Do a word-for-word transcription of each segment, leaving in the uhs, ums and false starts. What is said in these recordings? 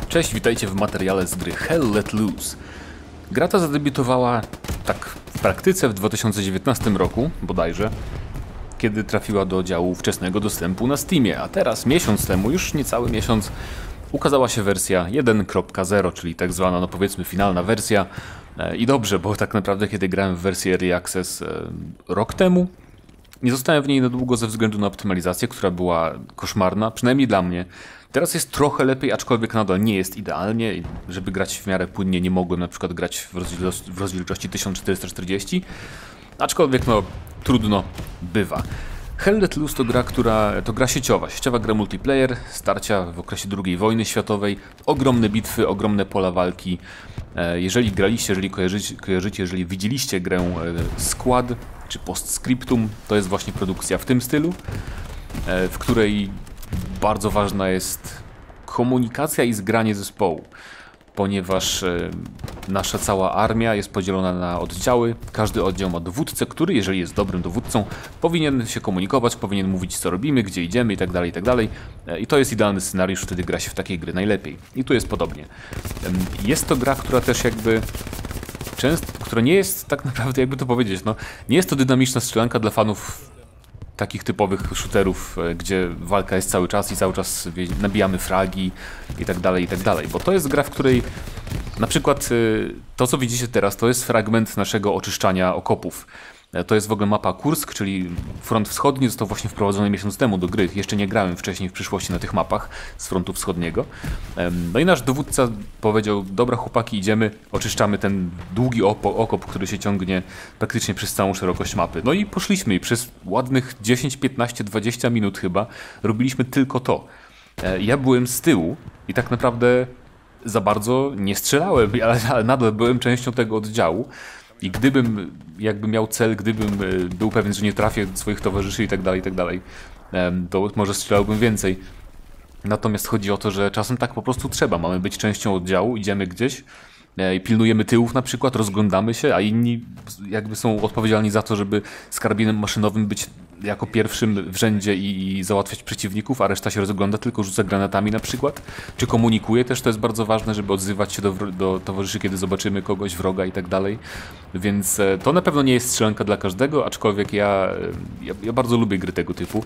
Cześć, witajcie w materiale z gry Hell Let Loose. Gra ta zadebiutowała tak w praktyce w dwa tysiące dziewiętnastym roku, bodajże, kiedy trafiła do działu wczesnego dostępu na Steamie, a teraz, miesiąc temu, już niecały miesiąc, ukazała się wersja jeden kropka zero, czyli tak zwana, no powiedzmy, finalna wersja. I dobrze, bo tak naprawdę kiedy grałem w wersję Early Access rok temu, nie zostałem w niej na długo ze względu na optymalizację, która była koszmarna, przynajmniej dla mnie. Teraz jest trochę lepiej, aczkolwiek nadal nie jest idealnie. Żeby grać w miarę płynnie nie mogłem na przykład grać w, rozdzielczości, w rozdzielczości tysiąc czterysta czterdzieści, aczkolwiek no trudno bywa. Hell Let Loose to gra, która, to gra sieciowa, sieciowa gra multiplayer, starcia w okresie drugiej wojny światowej, ogromne bitwy, ogromne pola walki. Jeżeli graliście, jeżeli kojarzycie, kojarzycie jeżeli widzieliście grę Squad czy Postscriptum, to jest właśnie produkcja w tym stylu, w której bardzo ważna jest komunikacja i zgranie zespołu, ponieważ nasza cała armia jest podzielona na oddziały. Każdy oddział ma dowódcę, który, jeżeli jest dobrym dowódcą, powinien się komunikować, powinien mówić, co robimy, gdzie idziemy itd., itd. I to jest idealny scenariusz, wtedy gra się w takiej gry najlepiej. I tu jest podobnie. Jest to gra, która też jakby często, która nie jest tak naprawdę, jakby to powiedzieć, no, nie jest to dynamiczna strzelanka dla fanów takich typowych shooterów, gdzie walka jest cały czas i cały czas nabijamy fragi i tak dalej, i tak dalej. Bo to jest gra, w której na przykład to, co widzicie teraz, to jest fragment naszego oczyszczania okopów. To jest w ogóle mapa Kursk, czyli front wschodni, został właśnie wprowadzony miesiąc temu do gry. Jeszcze nie grałem wcześniej w przyszłości na tych mapach z frontu wschodniego. No i nasz dowódca powiedział: dobra chłopaki, idziemy, oczyszczamy ten długi okop, który się ciągnie praktycznie przez całą szerokość mapy. No i poszliśmy i przez ładnych dziesięć, piętnaście, dwadzieścia minut chyba robiliśmy tylko to. Ja byłem z tyłu i tak naprawdę za bardzo nie strzelałem, ale, ale nadal byłem częścią tego oddziału. I gdybym jakby miał cel, gdybym był pewien, że nie trafię swoich towarzyszy i tak dalej, i tak dalej, to może strzelałbym więcej. Natomiast chodzi o to, że czasem tak po prostu trzeba. Mamy być częścią oddziału, idziemy gdzieś i pilnujemy tyłów na przykład, rozglądamy się, a inni jakby są odpowiedzialni za to, żeby z karabinem maszynowym być jako pierwszym w rzędzie i, i załatwiać przeciwników, a reszta się rozgląda, tylko rzuca granatami na przykład. Czy komunikuje też, to jest bardzo ważne, żeby odzywać się do, do towarzyszy, kiedy zobaczymy kogoś, wroga i tak dalej. Więc to na pewno nie jest strzelanka dla każdego, aczkolwiek ja, ja, ja bardzo lubię gry tego typu.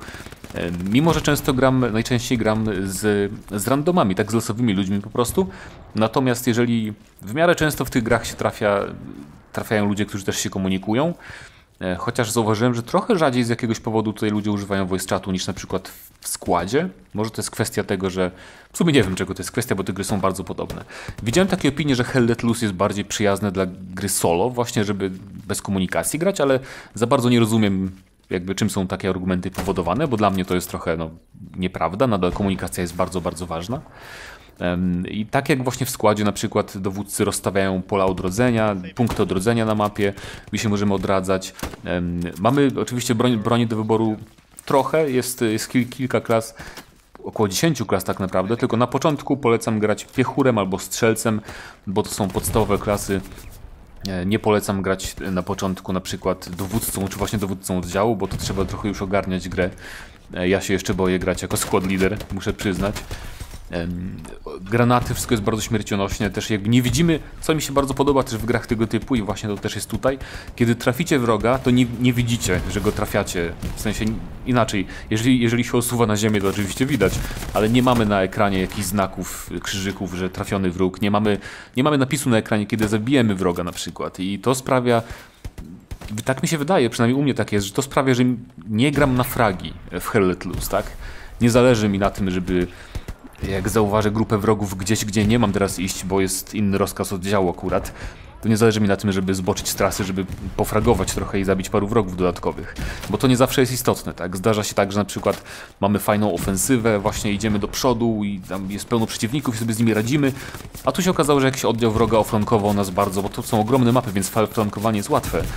Mimo że często gram, najczęściej gram z, z randomami, tak z losowymi ludźmi po prostu. Natomiast jeżeli w miarę często w tych grach się trafia, trafiają ludzie, którzy też się komunikują, chociaż zauważyłem, że trochę rzadziej z jakiegoś powodu tutaj ludzie używają voice chatu niż na przykład w składzie. Może to jest kwestia tego, że... W sumie nie wiem, czego to jest kwestia, bo te gry są bardzo podobne. Widziałem takie opinie, że Hell Let Loose jest bardziej przyjazne dla gry solo, właśnie żeby bez komunikacji grać, ale za bardzo nie rozumiem jakby czym są takie argumenty powodowane, bo dla mnie to jest trochę no, nieprawda. Nadal komunikacja jest bardzo, bardzo ważna. I tak jak właśnie w składzie na przykład dowódcy rozstawiają pola odrodzenia, punkty odrodzenia na mapie, gdzie się możemy odradzać. Mamy oczywiście broń, broni do wyboru trochę, jest, jest kilka klas, około dziesięciu klas tak naprawdę, tylko na początku polecam grać piechurem albo strzelcem, bo to są podstawowe klasy. Nie polecam grać na początku na przykład dowódcą, czy właśnie dowódcą oddziału, bo to trzeba trochę już ogarniać grę. Ja się jeszcze boję grać jako squad leader, muszę przyznać. Granaty, wszystko jest bardzo śmiercionośne, też jakby nie widzimy, co mi się bardzo podoba też w grach tego typu i właśnie to też jest tutaj, kiedy traficie wroga, to nie, nie widzicie, że go trafiacie, w sensie inaczej, jeżeli, jeżeli się osuwa na ziemię, to oczywiście widać, ale nie mamy na ekranie jakichś znaków, krzyżyków, że trafiony wróg, nie mamy, nie mamy napisu na ekranie, kiedy zabijemy wroga na przykład i to sprawia, tak mi się wydaje, przynajmniej u mnie tak jest, że to sprawia, że nie gram na fragi w Hell Let Loose, tak? Nie zależy mi na tym, żeby jak zauważę grupę wrogów gdzieś, gdzie nie mam teraz iść, bo jest inny rozkaz oddziału akurat, to nie zależy mi na tym, żeby zboczyć z trasy, żeby pofragować trochę i zabić paru wrogów dodatkowych. Bo to nie zawsze jest istotne, tak? Zdarza się tak, że na przykład mamy fajną ofensywę, właśnie idziemy do przodu i tam jest pełno przeciwników i sobie z nimi radzimy, a tu się okazało, że jakiś oddział wroga oflankował nas bardzo, bo to są ogromne mapy, więc flankowanie jest łatwe.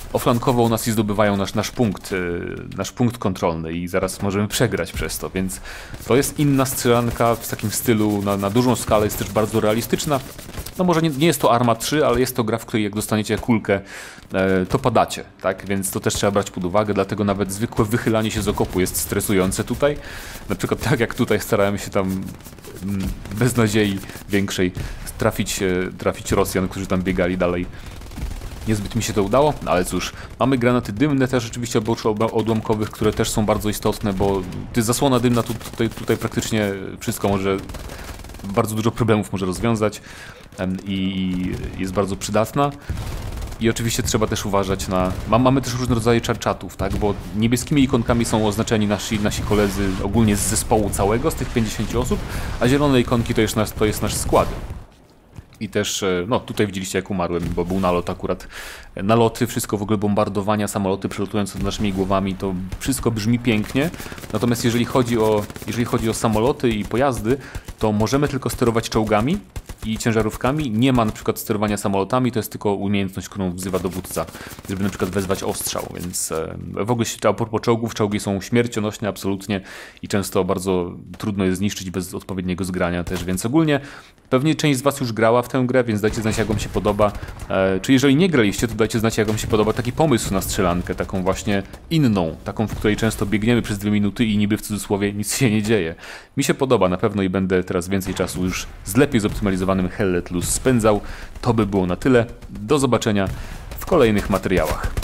oflankował nas i zdobywają nasz, nasz punkt, nasz punkt kontrolny i zaraz możemy przegrać przez to, więc to jest inna strzelanka w takim stylu na, na dużą skalę, jest też bardzo realistyczna. No może nie, nie jest to Arma trzy, ale jest to gra, w której jak dostaniecie kulkę, e, to padacie, tak? Więc to też trzeba brać pod uwagę, dlatego nawet zwykłe wychylanie się z okopu jest stresujące tutaj. Na przykład tak jak tutaj starałem się tam mm, bez nadziei większej trafić, trafić Rosjan, którzy tam biegali dalej. Niezbyt mi się to udało, ale cóż, mamy granaty dymne też oczywiście odłamkowych, które też są bardzo istotne, bo ty zasłona dymna tu, tutaj, tutaj praktycznie wszystko może, bardzo dużo problemów może rozwiązać i jest bardzo przydatna. I oczywiście trzeba też uważać na... Mamy też różne rodzaje czarczatów, tak? Bo niebieskimi ikonkami są oznaczeni nasi, nasi koledzy ogólnie z zespołu całego, z tych pięćdziesięciu osób, a zielone ikonki to jest nasz, to jest nasz skład. I też, no tutaj widzieliście jak umarłem, bo był nalot akurat. Naloty, wszystko w ogóle, bombardowania, samoloty przelatujące nad naszymi głowami, to wszystko brzmi pięknie. Natomiast jeżeli chodzi o, jeżeli chodzi o samoloty i pojazdy, to możemy tylko sterować czołgami i ciężarówkami. Nie ma na przykład sterowania samolotami, to jest tylko umiejętność, którą wzywa dowódca, żeby na przykład wezwać ostrzał, więc w ogóle a propos czołgów, czołgi są śmiercionośne absolutnie i często bardzo trudno je zniszczyć bez odpowiedniego zgrania też, więc ogólnie pewnie część z was już grała w tę grę, więc dajcie znać jak wam się podoba, e, czy jeżeli nie graliście, to dajcie znać jak wam się podoba taki pomysł na strzelankę, taką właśnie inną, taką w której często biegniemy przez dwie minuty i niby w cudzysłowie nic się nie dzieje. Mi się podoba na pewno i będę teraz więcej czasu już z lepiej zoptymalizowanym Hell Let Loose spędzał. To by było na tyle. Do zobaczenia w kolejnych materiałach.